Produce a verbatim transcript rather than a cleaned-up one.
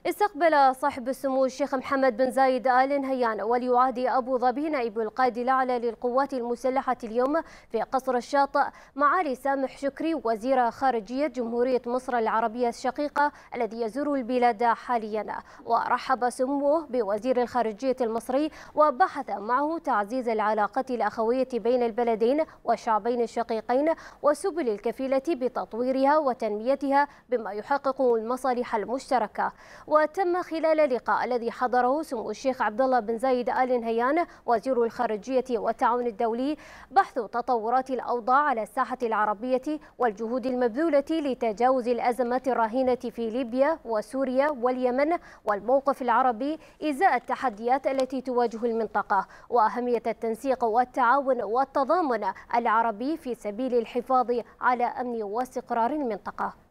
استقبل صاحب السمو الشيخ محمد بن زايد آل نهيان ولي عهد أبو ظبي نائب القائد الأعلى للقوات المسلحة اليوم في قصر الشاطئ معالي سامح شكري وزير خارجية جمهورية مصر العربية الشقيقة الذي يزور البلاد حاليا. ورحب سموه بوزير الخارجية المصري وبحث معه تعزيز العلاقات الأخوية بين البلدين والشعبين الشقيقين وسبل الكفيلة بتطويرها وتنميتها بما يحقق المصالح المشتركة. وتم خلال اللقاء الذي حضره سمو الشيخ عبد الله بن زايد آل نهيان وزير الخارجية والتعاون الدولي بحث تطورات الأوضاع على الساحة العربية والجهود المبذولة لتجاوز الأزمات الراهنة في ليبيا وسوريا واليمن والموقف العربي إزاء التحديات التي تواجه المنطقة وأهمية التنسيق والتعاون والتضامن العربي في سبيل الحفاظ على أمن واستقرار المنطقة.